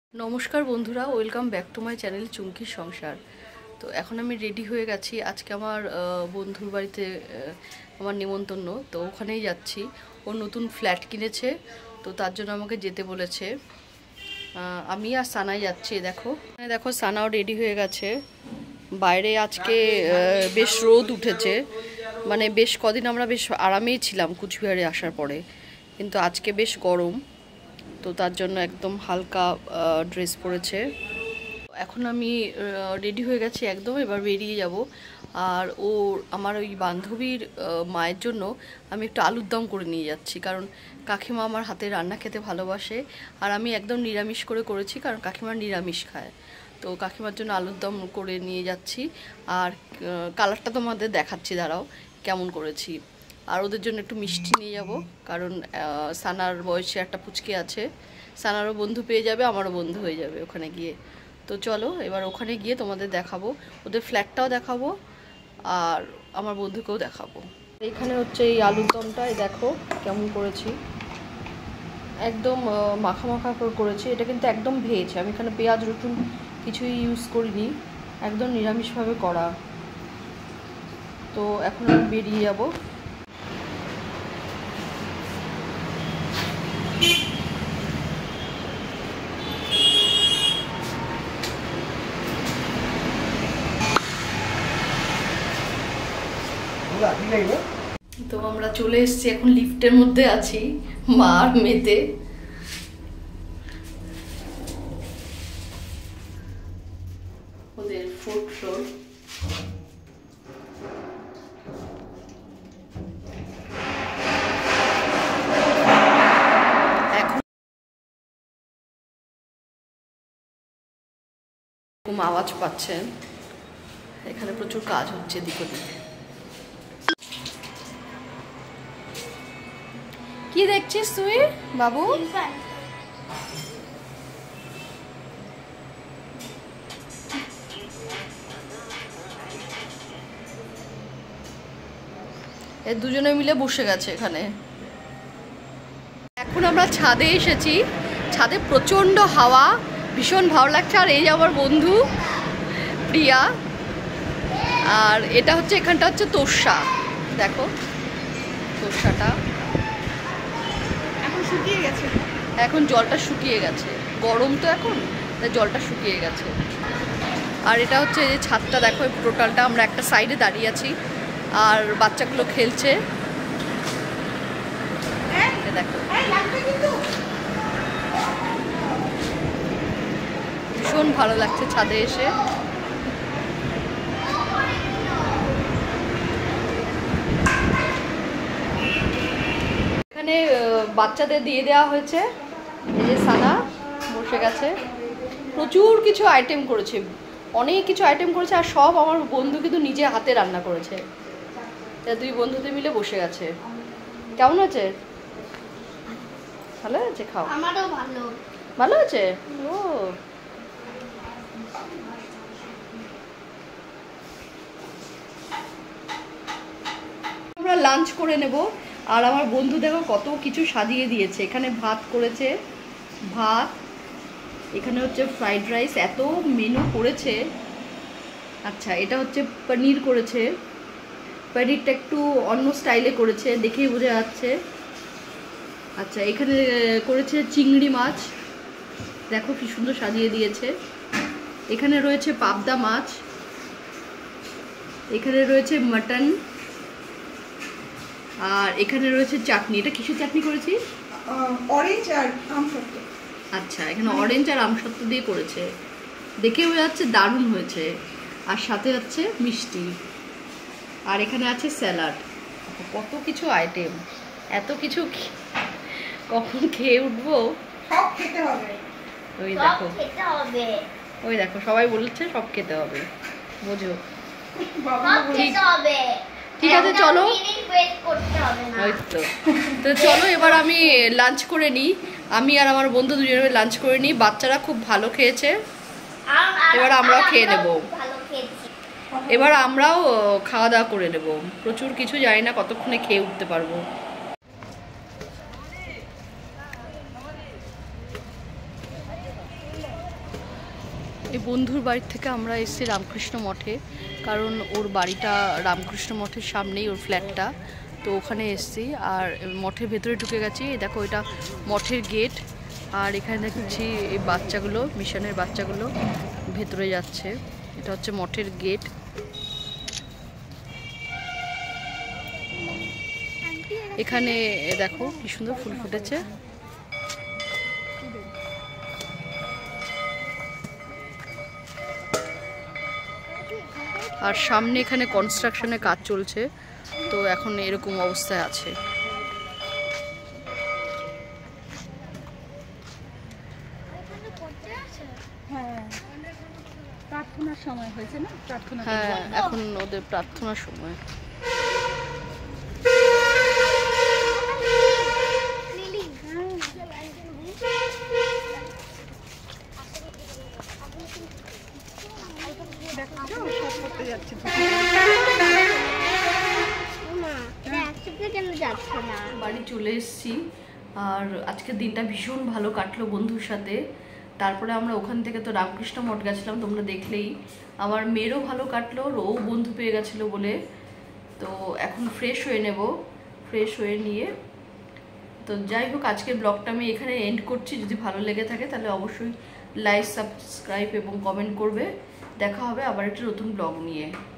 नमस्कार बंधुरा welcome back to my channel चुमकिर संसार। तो এখন আমি রেডি হয়ে গেছি। আজকে আমার বন্ধুর বাড়িতে আমার নিমন্ত্রণ, তো ওখানেই যাচ্ছি। ও নতুন ফ্ল্যাট কিনেছে, তো তার জন্য আমাকে যেতে বলেছে। আমি আর সানাই যাচ্ছি। দেখো দেখো সানাও রেডি হয়ে গেছে। বাইরে আজকে বেশ রোদ উঠেছে, মানে বেশ কদিন আমরা বেশ আরামেই ছিলাম কুচবিহারে আসার পরে, কিন্তু আজকে বেশ গরম। তো তার জন্য একদম হালকা ড্রেস পরেছে। এখন আমি রেডি হয়ে গেছি একদম, এবার বেরিয়ে যাব। আর ও আমার ওই বান্ধবীর মায়ের জন্য আমি একটু আলুর দম করে নিয়ে যাচ্ছি, কারণ কাকিমা আমার হাতে রান্না খেতে ভালোবাসে। আর আমি একদম নিরামিষ করেছি, কারণ কাকিমা নিরামিষ খায়। তো কাকিমার জন্য আলুর দম করে নিয়ে যাচ্ছি। আর কালারটা তোমাদের দেখাচ্ছি, দাঁড়াও কেমন করেছি। আর ওদের জন্য একটু মিষ্টি নিয়ে যাব, কারণ সানার বয়সে একটা পুচকে আছে। সানারও বন্ধু পেয়ে যাবে, আমারও বন্ধু হয়ে যাবে ওখানে গিয়ে। তো চলো এবার ওখানে গিয়ে তোমাদের দেখাবো, ওদের ফ্ল্যাটটাও দেখাবো আর আমার বন্ধুকেও দেখাবো। এইখানে হচ্ছে এই আলুর দমটাই দেখো কেমন করেছি, একদম মাখা মাখা করেছি। এটা কিন্তু একদম ভেজ, আমি এখানে পেঁয়াজ রসুন কিছুই ইউজ করিনি, একদম নিরামিষভাবে করা। তো এখন আমি বেরিয়ে যাব। তো আমরা চলে এসেছি, এখন লিফটের মধ্যে আছি মা আর মেয়েতে। ওদের ফোর্থ ফ্লোর। এখন আওয়াজ পাচ্ছেন, এখানে প্রচুর কাজ হচ্ছে দিক ওদিকে। কি দেখছিস তুই বাবু? এ দুজনে মিলে বসে গেছে এখানে। এখন আমরা ছাদে এসেছি, ছাদে প্রচন্ড হাওয়া, ভীষণ ভালো লাগছে। আর এই যে আমার বন্ধু প্রিয়া। আর এটা হচ্ছে, এখানটা হচ্ছে তোরসা, দেখো তোরসাটা এখন শুকিয়ে গেছে, এখন জলটা শুকিয়ে গেছে, গরম তো এখন, তাই জলটা শুকিয়ে গেছে। আর এটা হচ্ছে এই ছাদটা দেখো, টোটালটা আমরা একটা সাইডে দাঁড়িয়ে আছি আর বাচ্চাগুলো খেলছে। দেখো ভীষণ ভালো লাগছে ছাদে এসে। এখানে বাচ্চাদের দিয়ে দেওয়া হয়েছে, এই যে সানা বসে গেছে। প্রচুর কিছু আইটেম করেছে, অনেক কিছু আইটেম করেছে, আর সব আমার বন্ধু কিন্তু নিজে হাতে রান্না করেছে। দুই বন্ধুতে মিলে বসে গেছে। কেমন আছে? ভালো আছে? খাও। আমারও ভালো। ভালো আছে? ও আমরা লাঞ্চ করে নেব। আর আমার বন্ধু দেখো কত কিছু সাজিয়ে দিয়েছে। এখানে ভাত করেছে, ভাত, এখানে হচ্ছে ফ্রাইড রাইস, এত মেনু করেছে। আচ্ছা এটা হচ্ছে পনির করেছে, পনিরটা একটু অন্য স্টাইলে করেছে, দেখেই বোঝা যাচ্ছে। আচ্ছা এখানে করেছে চিংড়ি মাছ, দেখো কি সুন্দর সাজিয়ে দিয়েছে। এখানে রয়েছে পাবদা মাছ, এখানে রয়েছে মাটন, আর এখানে রয়েছে চাটনি। এটা কিসের চাটনি করেছি? অরেঞ্জ আর আমসত্ত্ব। আচ্ছা এখানে অরেঞ্জ আর আমসত্ত্ব দিয়ে করেছে, দেখে বোঝা যাচ্ছে দারুণ হয়েছে। আর সাথে হচ্ছে মিষ্টি, আর এখানে আছে স্যালাড। কত কিছু আইটেম, এত কিছু কখন খেয়ে উঠবো। সব খেতে হবে, ওই দেখো, ওই দেখো সবাই বলছে সব খেতে হবে, বোঝো। ঠিক আছে চলো, ওই তো চলো এবার আমি লাঞ্চ করে নিই। আমি আর আমার বন্ধু দুজনে লাঞ্চ করে নিই। বাচ্চারা খুব ভালো খেয়েছে, এবার আমরাও খেয়ে নেব। এবার আমরাও খাওয়া দাওয়া করে নেব। প্রচুর কিছু, জানি না কতক্ষণে খেয়ে উঠতে পারবো। এই বন্ধুর বাড়ি থেকে আমরা এসেছি রামকৃষ্ণ মঠে, কারণ ওর বাড়িটা রামকৃষ্ণ মঠের সামনেই, ওর ফ্ল্যাটটা। তো ওখানে এসেছি আর মঠের ভেতরে ঢুকে গেছি। দেখো এটা মঠের গেট, আর এখানে দেখছি এই বাচ্চাগুলো, মিশনের বাচ্চাগুলো ভেতরে যাচ্ছে। এটা হচ্ছে মঠের গেট। এখানে দেখো কি সুন্দর ফুল ফুটেছে। আর সামনে এখানে কনস্ট্রাকশনের কাজ চলছে, তো এখন এরকম অবস্থায় আছে। প্রার্থনার সময় হয়েছে না? প্রার্থনা, হ্যাঁ, এখন ওদের প্রার্থনার সময়। বাড়ি চলে এসেছি, আর আজকের দিনটা ভীষণ ভালো কাটলো বন্ধুর সাথে। তারপরে আমরা ওখান থেকে তো রামকৃষ্ণ মঠ গেছিলাম, তোমরা দেখলেই। আমার মেয়েরও ভালো কাটলো, ও বন্ধু পেয়ে গেছিলো বলে। তো এখন ফ্রেশ হয়ে নেব, ফ্রেশ হয়ে নিয়ে তো যাই হোক, আজকের ব্লগটা আমি এখানে এন্ড করছি। যদি ভালো লেগে থাকে তাহলে অবশ্যই লাইক, সাবস্ক্রাইব এবং কমেন্ট করবে। দেখা হবে আবার একটা নতুন ব্লগ নিয়ে।